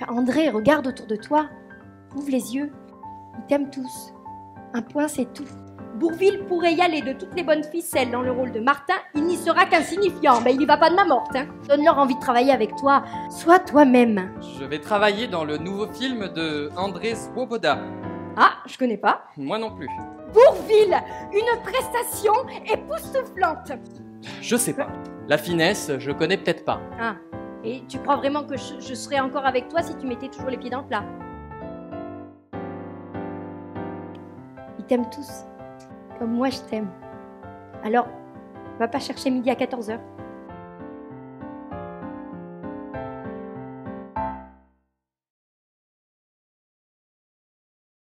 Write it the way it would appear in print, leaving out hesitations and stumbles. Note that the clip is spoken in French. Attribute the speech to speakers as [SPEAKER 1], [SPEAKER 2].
[SPEAKER 1] André, regarde autour de toi. Ouvre les yeux. Ils t'aiment tous. Un point, c'est tout. Bourvil pourrait y aller de toutes les bonnes ficelles dans le rôle de Martin, il n'y sera qu'insignifiant, mais il y va pas de main morte. Hein. Donne-leur envie de travailler avec toi. Sois toi-même.
[SPEAKER 2] Je vais travailler dans le nouveau film de André Swoboda.
[SPEAKER 1] Ah, je connais pas.
[SPEAKER 2] Moi non plus.
[SPEAKER 1] Bourvil, une prestation époustouflante.
[SPEAKER 2] Je sais pas. La finesse, je connais peut-être pas.
[SPEAKER 1] Ah, et tu crois vraiment que je serais encore avec toi si tu mettais toujours les pieds dans le plat? Ils t'aiment tous, comme moi je t'aime. Alors, va pas chercher midi à 14h.